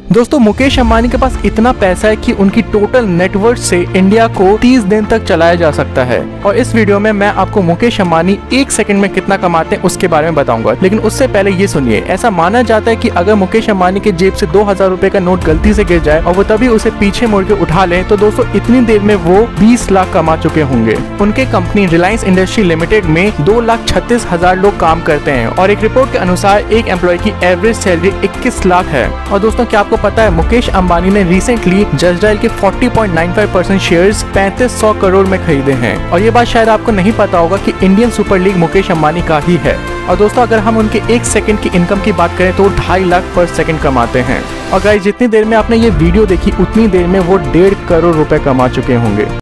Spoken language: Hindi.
दोस्तों मुकेश अंबानी के पास इतना पैसा है कि उनकी टोटल नेटवर्थ से इंडिया को 30 दिन तक चलाया जा सकता है। और इस वीडियो में मैं आपको मुकेश अंबानी 1 सेकंड में कितना कमाते हैं उसके बारे में बताऊंगा। लेकिन उससे पहले ये सुनिए, ऐसा माना जाता है कि अगर मुकेश अंबानी के जेब से 2000 रुपए का नोट गलती से गिर जाए और वो तभी उसे पीछे मुड़ के उठा ले तो दोस्तों इतनी देर में वो 20 लाख कमा चुके होंगे। उनके कंपनी रिलायंस इंडस्ट्री लिमिटेड में 2,36,000 लोग काम करते हैं और एक रिपोर्ट के अनुसार एक एम्प्लॉय की एवरेज सैलरी 21 लाख है। और दोस्तों क्या आपको पता है मुकेश अंबानी ने रिसेंटली जस्ट डायल के 40.95% शेयर्स 3500 करोड़ में खरीदे हैं। और ये बात शायद आपको नहीं पता होगा कि Indian Super League Mukesh Ambani का ही है। और दोस्तों अगर हम उनके 1 सेकंड की इनकम की बात करें तो 2.5 लाख पर सेकंड कमाते हैं। और गाइस जितनी देर में आपने ये वीडियो देखी उतनी देर में वो 1.5 करोड़ रुपए कमा चुके होंगे।